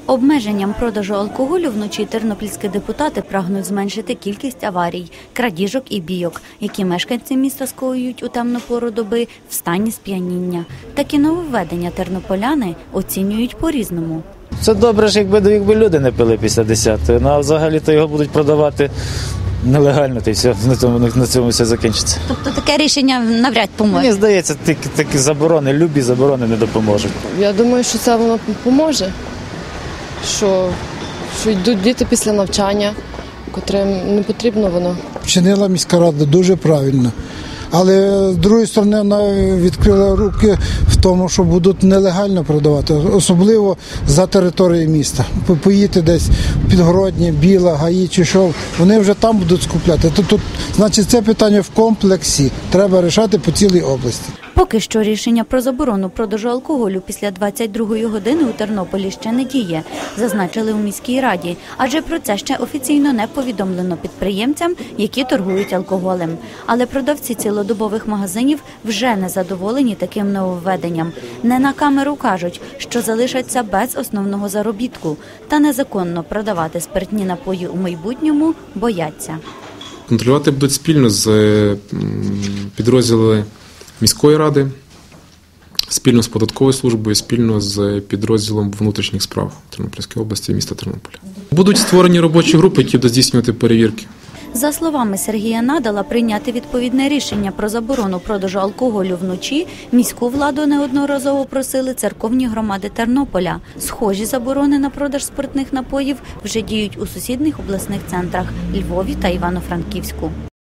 Обмеженням продажу алкоголю вночі тернопільські депутати прагнуть зменшити кількість аварій, крадіжок і бійок, які мешканці міста скоюють у темну пору доби в стані сп'яніння. Такі нововведення тернополяни оцінюють по-різному. Це добре, якби люди не пили після 10-ї, а взагалі-то його будуть продавати нелегально, та й все, на цьому все закінчиться. Тобто таке рішення навряд поможе? Мені здається, такі заборони, любі заборони не допоможуть. Я думаю, що це воно поможе, що йдуть діти після навчання, котрим не потрібно воно. Вчинила міська рада дуже правильно. Але, з другої сторони, вона відкрила руки в тому, що будуть нелегально продавати, особливо за територією міста. Поїдете десь в Підгородні, Біла, Гаї чи що, вони вже там будуть скупляти. Значить, це питання в комплексі треба рішати по цілій області. Поки що рішення про заборону продажу алкоголю після 22-ї години у Тернополі ще не діє, зазначили у міській раді, адже про це ще офіційно не повідомлено підприємцям, які торгують алкоголем. Але продавці цілодобових магазинів вже не задоволені таким нововведенням. Не на камеру кажуть, що залишаться без основного заробітку, та незаконно продавати спиртні напої у майбутньому бояться. Контролювати будуть спільно з підрозділами міської ради, спільно з податковою службою, спільно з підрозділом внутрішніх справ Тернопільської області і міста Тернополя. Будуть створені робочі групи, які будуть здійснювати перевірки. За словами Сергія Надала, прийняти відповідне рішення про заборону продажу алкоголю вночі міську владу неодноразово просили церковні громади Тернополя. Схожі заборони на продаж спиртних напоїв вже діють у сусідніх обласних центрах – Львові та Івано-Франківську.